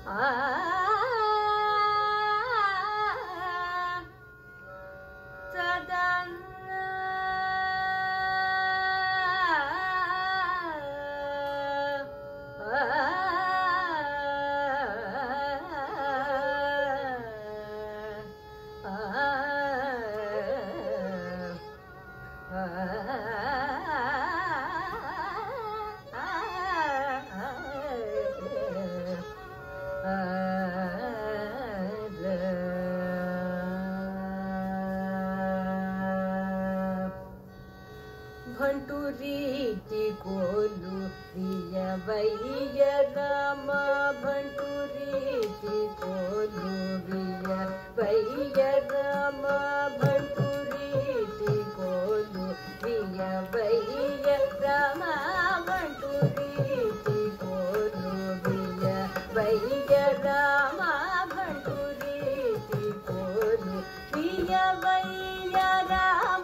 भंटुरीति कोलु दिय वैय राम भंटुरीति कोलु दिय वैय राम भंटुरीति कोलु दिय वैय राम भंटुरीति कोलु दिय वैय राम भंटुरीति कोलु दिय वैय राम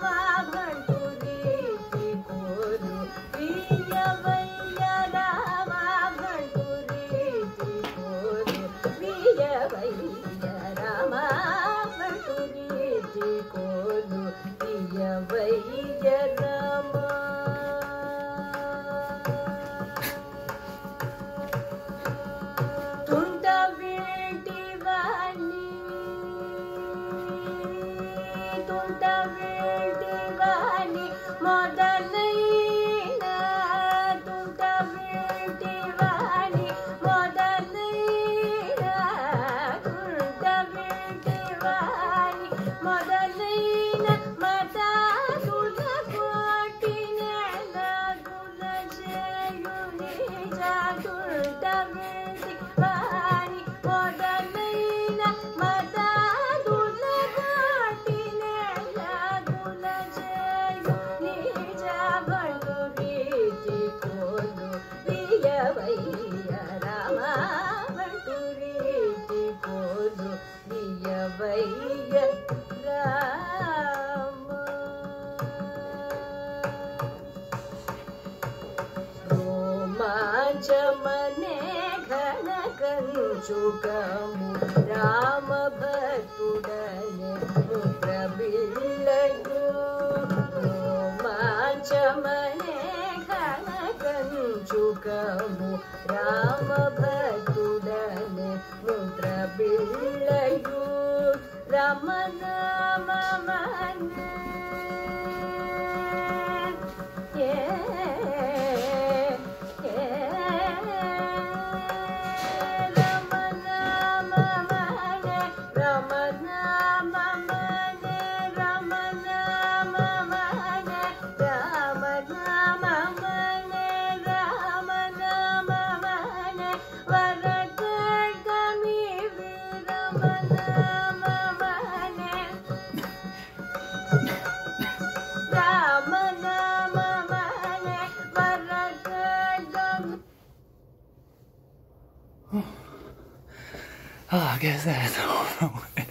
रोमांचमने घन कंचुकमु राम भक्तुडने मुद्रबिल्लयु रोमांचमने घन कंचुकमु राम भक्तुडने मुद्रबिल्लयु राम नाम मने Oh, I guess that's over with.